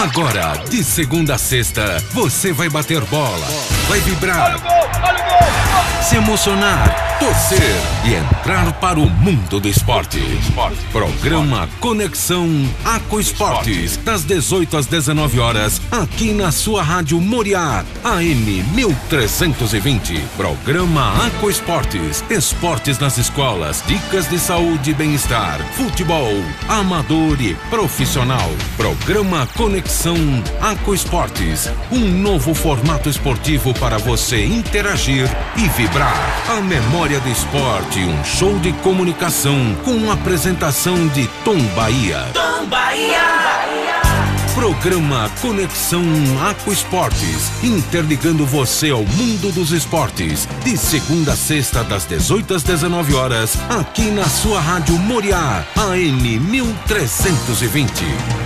Agora, de segunda a sexta, você vai bater bola, vai vibrar, olha o gol, se emocionar, torcer e entrar para o mundo do esporte. Programa Conexão Aquaesportes, das 18 às 19 horas, aqui na sua rádio Moriá, AM 1320. Programa Aquaesportes, esportes nas escolas, dicas de saúde e bem-estar, futebol, amador e profissional. Programa Conexão Aquaesportes, um novo formato esportivo para você interagir e vibrar. A memória do esporte, um show de comunicação com apresentação de Tom Bahia. Tom Bahia. Programa Conexão Aquaesportes, interligando você ao mundo dos esportes, de segunda a sexta, das 18 às 19 horas, aqui na sua rádio Moriá, AM 1320.